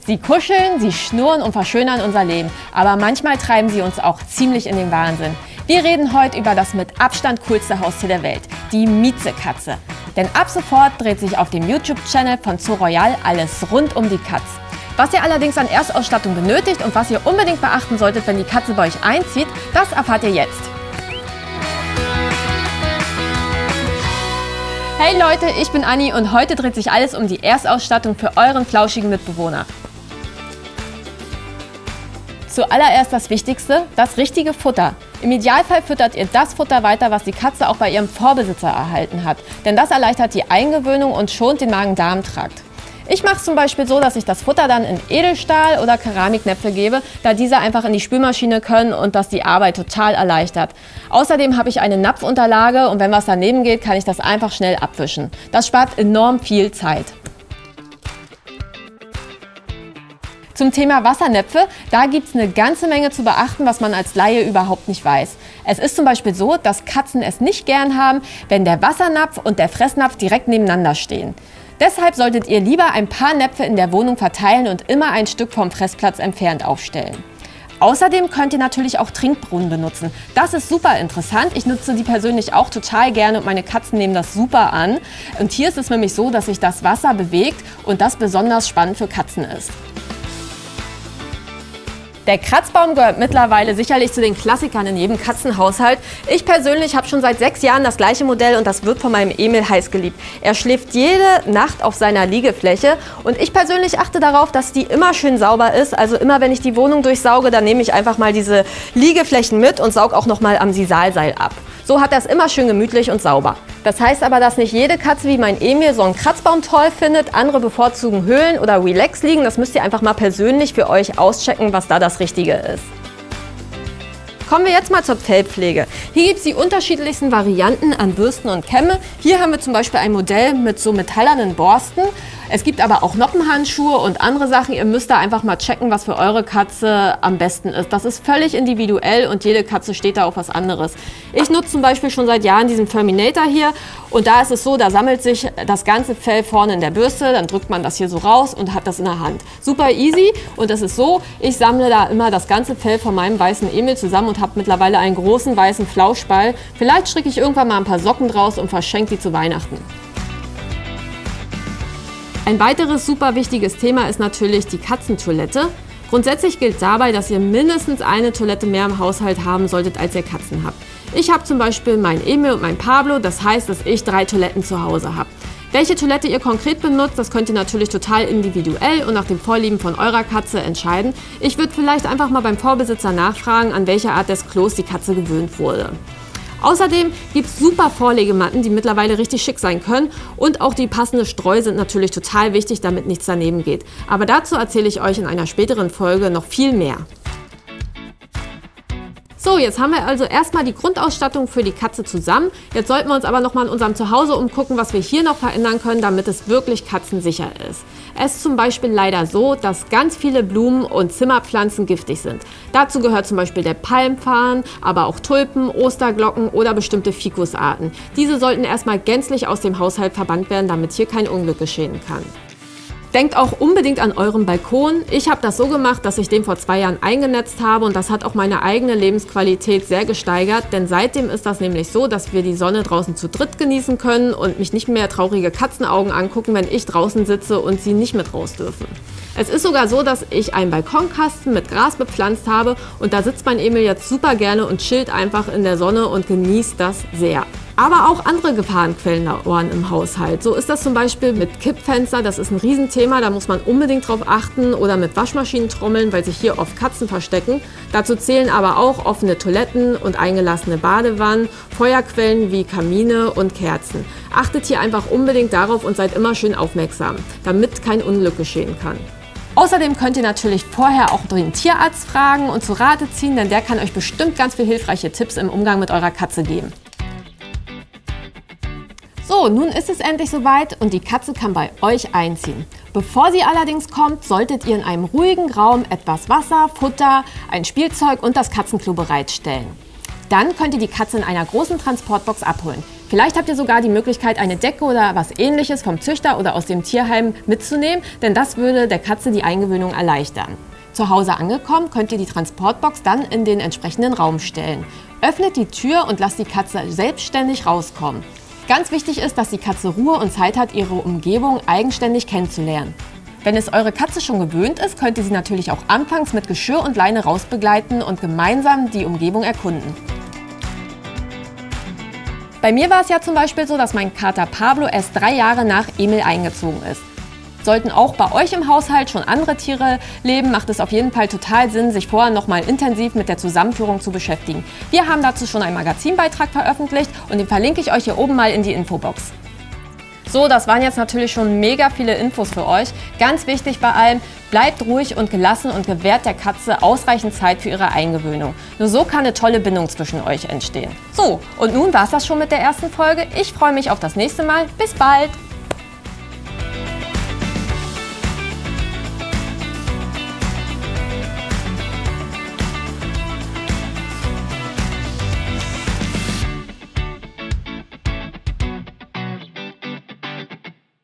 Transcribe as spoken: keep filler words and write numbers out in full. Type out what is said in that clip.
Sie kuscheln, sie schnurren und verschönern unser Leben, aber manchmal treiben sie uns auch ziemlich in den Wahnsinn. Wir reden heute über das mit Abstand coolste Haustier der Welt, die Miezekatze. Denn ab sofort dreht sich auf dem YouTube-Channel von Zoo Royal alles rund um die Katze. Was ihr allerdings an Erstausstattung benötigt und was ihr unbedingt beachten solltet, wenn die Katze bei euch einzieht, das erfahrt ihr jetzt. Hey Leute, ich bin Anni und heute dreht sich alles um die Erstausstattung für euren flauschigen Mitbewohner. Zuallererst das Wichtigste, das richtige Futter. Im Idealfall füttert ihr das Futter weiter, was die Katze auch bei ihrem Vorbesitzer erhalten hat. Denn das erleichtert die Eingewöhnung und schont den Magen-Darm-Trakt. Ich mache es zum Beispiel so, dass ich das Futter dann in Edelstahl- oder Keramiknäpfe gebe, da diese einfach in die Spülmaschine können und das die Arbeit total erleichtert. Außerdem habe ich eine Napfunterlage und wenn was daneben geht, kann ich das einfach schnell abwischen. Das spart enorm viel Zeit. Zum Thema Wassernäpfe, da gibt es eine ganze Menge zu beachten, was man als Laie überhaupt nicht weiß. Es ist zum Beispiel so, dass Katzen es nicht gern haben, wenn der Wassernapf und der Fressnapf direkt nebeneinander stehen. Deshalb solltet ihr lieber ein paar Näpfe in der Wohnung verteilen und immer ein Stück vom Fressplatz entfernt aufstellen. Außerdem könnt ihr natürlich auch Trinkbrunnen benutzen. Das ist super interessant. Ich nutze die persönlich auch total gerne und meine Katzen nehmen das super an. Und hier ist es nämlich so, dass sich das Wasser bewegt und das besonders spannend für Katzen ist. Der Kratzbaum gehört mittlerweile sicherlich zu den Klassikern in jedem Katzenhaushalt. Ich persönlich habe schon seit sechs Jahren das gleiche Modell und das wird von meinem Emil heiß geliebt. Er schläft jede Nacht auf seiner Liegefläche und ich persönlich achte darauf, dass die immer schön sauber ist. Also immer wenn ich die Wohnung durchsauge, dann nehme ich einfach mal diese Liegeflächen mit und sauge auch noch mal am Sisalseil ab. So hat er es immer schön gemütlich und sauber. Das heißt aber, dass nicht jede Katze wie mein Emil so einen Kratzbaum toll findet. Andere bevorzugen Höhlen oder Relax liegen. Das müsst ihr einfach mal persönlich für euch auschecken, was da das Richtige ist. Kommen wir jetzt mal zur Fellpflege. Hier gibt es die unterschiedlichsten Varianten an Bürsten und Kämme. Hier haben wir zum Beispiel ein Modell mit so metallernen Borsten. Es gibt aber auch Noppenhandschuhe und andere Sachen. Ihr müsst da einfach mal checken, was für eure Katze am besten ist. Das ist völlig individuell und jede Katze steht da auf was anderes. Ich nutze zum Beispiel schon seit Jahren diesen Terminator hier und da ist es so, da sammelt sich das ganze Fell vorne in der Bürste, dann drückt man das hier so raus und hat das in der Hand. Super easy und es ist so, ich sammle da immer das ganze Fell von meinem weißen Emil zusammen und habe mittlerweile einen großen weißen Flauschball. Vielleicht stricke ich irgendwann mal ein paar Socken draus und verschenke die zu Weihnachten. Ein weiteres super wichtiges Thema ist natürlich die Katzentoilette. Grundsätzlich gilt dabei, dass ihr mindestens eine Toilette mehr im Haushalt haben solltet, als ihr Katzen habt. Ich habe zum Beispiel mein Emil und mein Pablo, das heißt, dass ich drei Toiletten zu Hause habe. Welche Toilette ihr konkret benutzt, das könnt ihr natürlich total individuell und nach dem Vorlieben von eurer Katze entscheiden. Ich würde vielleicht einfach mal beim Vorbesitzer nachfragen, an welche Art des Klos die Katze gewöhnt wurde. Außerdem gibt es super Vorlegematten, die mittlerweile richtig schick sein können und auch die passende Streu sind natürlich total wichtig, damit nichts daneben geht. Aber dazu erzähle ich euch in einer späteren Folge noch viel mehr. So, jetzt haben wir also erstmal die Grundausstattung für die Katze zusammen. Jetzt sollten wir uns aber nochmal in unserem Zuhause umgucken, was wir hier noch verändern können, damit es wirklich katzensicher ist. Es ist zum Beispiel leider so, dass ganz viele Blumen und Zimmerpflanzen giftig sind. Dazu gehört zum Beispiel der Palmfarn, aber auch Tulpen, Osterglocken oder bestimmte Fikusarten. Diese sollten erstmal gänzlich aus dem Haushalt verbannt werden, damit hier kein Unglück geschehen kann. Denkt auch unbedingt an euren Balkon. Ich habe das so gemacht, dass ich den vor zwei Jahren eingenetzt habe und das hat auch meine eigene Lebensqualität sehr gesteigert, denn seitdem ist das nämlich so, dass wir die Sonne draußen zu dritt genießen können und mich nicht mehr traurige Katzenaugen angucken, wenn ich draußen sitze und sie nicht mit raus dürfen. Es ist sogar so, dass ich einen Balkonkasten mit Gras bepflanzt habe und da sitzt mein Emil jetzt super gerne und chillt einfach in der Sonne und genießt das sehr. Aber auch andere Gefahrenquellen lauern im Haushalt. So ist das zum Beispiel mit Kippfenster, das ist ein Riesenthema, da muss man unbedingt drauf achten, oder mit Waschmaschinentrommeln, weil sich hier oft Katzen verstecken. Dazu zählen aber auch offene Toiletten und eingelassene Badewannen, Feuerquellen wie Kamine und Kerzen. Achtet hier einfach unbedingt darauf und seid immer schön aufmerksam, damit kein Unglück geschehen kann. Außerdem könnt ihr natürlich vorher auch den Tierarzt fragen und zu Rate ziehen, denn der kann euch bestimmt ganz viele hilfreiche Tipps im Umgang mit eurer Katze geben. So, nun ist es endlich soweit und die Katze kann bei euch einziehen. Bevor sie allerdings kommt, solltet ihr in einem ruhigen Raum etwas Wasser, Futter, ein Spielzeug und das Katzenklo bereitstellen. Dann könnt ihr die Katze in einer großen Transportbox abholen. Vielleicht habt ihr sogar die Möglichkeit, eine Decke oder was Ähnliches vom Züchter oder aus dem Tierheim mitzunehmen, denn das würde der Katze die Eingewöhnung erleichtern. Zu Hause angekommen, könnt ihr die Transportbox dann in den entsprechenden Raum stellen. Öffnet die Tür und lasst die Katze selbstständig rauskommen. Ganz wichtig ist, dass die Katze Ruhe und Zeit hat, ihre Umgebung eigenständig kennenzulernen. Wenn es eure Katze schon gewöhnt ist, könnt ihr sie natürlich auch anfangs mit Geschirr und Leine rausbegleiten und gemeinsam die Umgebung erkunden. Bei mir war es ja zum Beispiel so, dass mein Kater Pablo erst drei Jahre nach Emil eingezogen ist. Sollten auch bei euch im Haushalt schon andere Tiere leben, macht es auf jeden Fall total Sinn, sich vorher nochmal intensiv mit der Zusammenführung zu beschäftigen. Wir haben dazu schon einen Magazinbeitrag veröffentlicht und den verlinke ich euch hier oben mal in die Infobox. So, das waren jetzt natürlich schon mega viele Infos für euch. Ganz wichtig bei allem, bleibt ruhig und gelassen und gewährt der Katze ausreichend Zeit für ihre Eingewöhnung. Nur so kann eine tolle Bindung zwischen euch entstehen. So, und nun war es das schon mit der ersten Folge. Ich freue mich auf das nächste Mal. Bis bald!